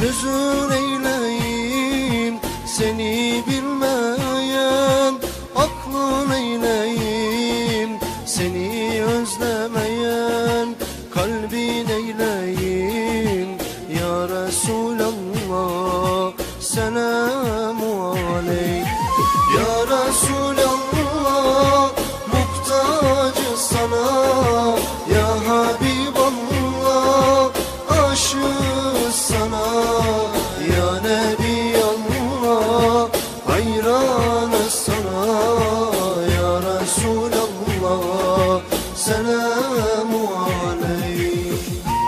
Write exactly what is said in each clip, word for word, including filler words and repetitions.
Gözün eyleyim seni bilmeyen, aklın eyleyim seni özlemeyen, kalbin eyleyim ya Resulallah, selamu aleyk. Ya Resulallah, muhtacı sana, ya Habiballah, aşığız sana, ya Nebiyallah, hayranız sana, ya Resulallah, selamu aleyk.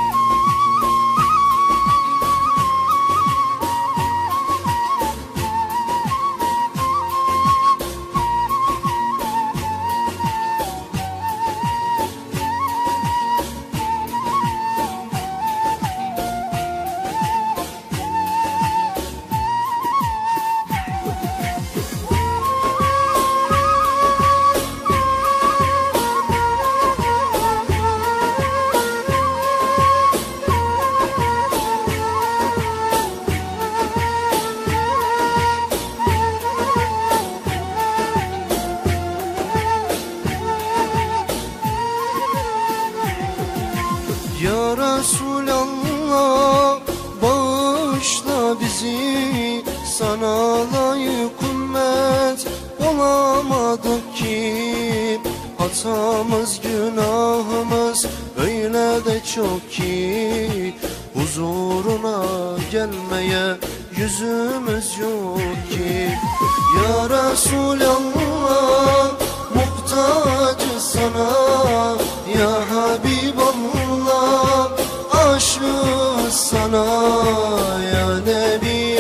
Ya Resulallah, bağışla bizi, sana layık ümmet olamadık ki. Hatamız günahımız öyle de çok ki, huzuruna gelmeye yüzümüz yok ki. Ya Resulallah, muhtacı sana, ya Habiballah, aşığız sana, ya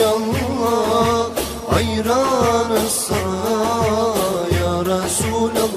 Nebiyallah, hayranız sana, ya Resulallah,